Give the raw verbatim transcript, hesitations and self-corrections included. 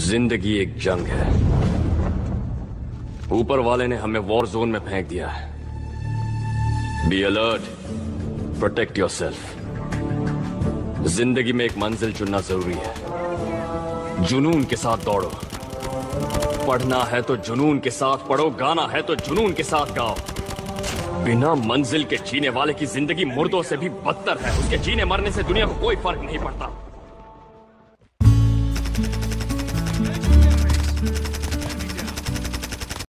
जिंदगी एक जंग है। ऊपर वाले ने हमें वॉर जोन में फेंक दिया है। Be alert, protect yourself. जिंदगी में एक मंजिल चुनना जरूरी है। जुनून के साथ दौड़ो। पढ़ना है तो जुनून के साथ पढ़ो, गाना है तो जुनून के साथ गाओ। बिना मंजिल के जीने वाले की जिंदगी मुर्दों से भी बदतर है। उसके जीने मरने से दुनिया को कोई फर्क नहीं पड़ता।